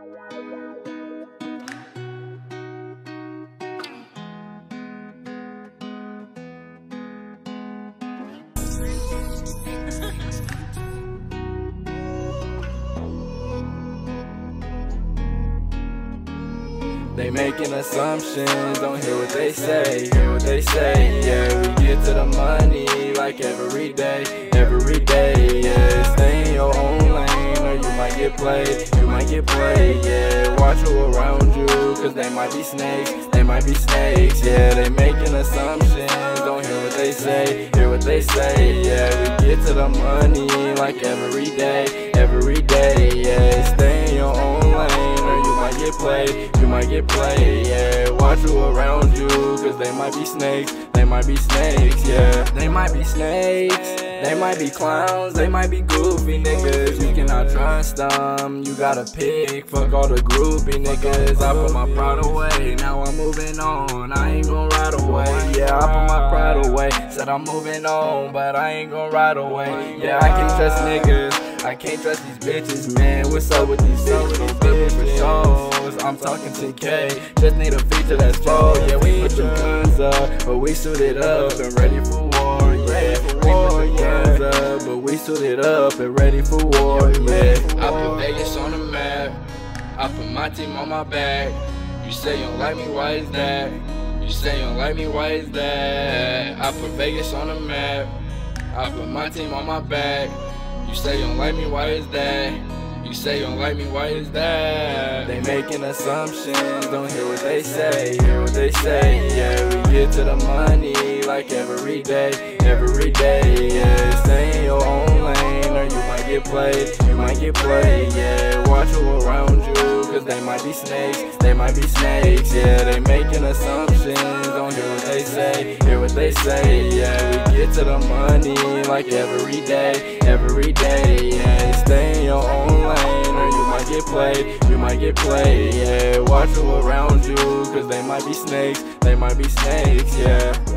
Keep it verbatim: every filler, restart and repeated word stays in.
They making assumptions, don't hear what they say, hear what they say, yeah. We get to the money like every day, every day, yeah. Stay in your own lane or you might get played, you might get played, yeah. Watch who around you, cause they might be snakes, they might be snakes, yeah. They making assumptions, don't hear what they say, hear what they say, yeah. We get to the money like every day, every day, yeah. Stay in your own lane or you might get played, you might get played, yeah. Watch who around you, cause they might be snakes, they might be snakes, yeah. They might be snakes, they might be clowns, they might be goofy niggas. You cannot trust them, you gotta pick, fuck all the groupie niggas. I put my pride away, now I'm moving on, I ain't gon' ride away, yeah. I put my pride away, said I'm moving on, but I ain't gon' ride away, yeah. I can't trust niggas, I can't trust these bitches, man. What's up with these bitches, bitches for shows? I'm talking ten K, just need a feature that's full, yeah. We put your guns up, but we suited up and ready for war, yeah. We put your guns up, but we suited up and ready for war, yeah. I put Vegas on the map, I put my team on my back. You say you don't like me, why is that? You say you don't like me, why is that? I put Vegas on the map, I put my team on my back. You say you don't like me, why is that? You say you don't like me, why is that? They making assumptions, don't hear what they say, hear what they say, yeah. We get to the money like every day, every day, yeah. Stay in your own lane or you might get played, you might get played, yeah. Watch who around you, cause they might be snakes, they might be snakes, yeah. They making assumptions, don't hear what they say, hear what they say, yeah. We get to the money like every day, every day, yeah. Stay in your own lane or you might get played, you might get played, yeah. Watch who around you, cause they might be snakes, they might be snakes, yeah.